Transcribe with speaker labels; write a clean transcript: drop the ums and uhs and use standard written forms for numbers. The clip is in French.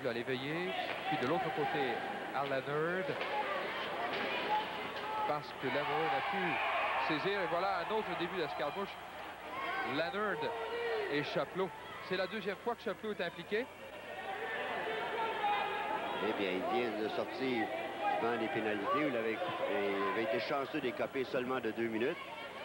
Speaker 1: à l'éveiller. Puis de l'autre côté, Al Leonard. Parce que Leonard a pu saisir. Et voilà un autre début d'escarmouche. Leonard et Chapelot. C'est la deuxième fois que Chapelot est impliqué.
Speaker 2: Eh bien, il vient de sortir devant les pénalités où il avait été chanceux d'écoper seulement de 2 minutes.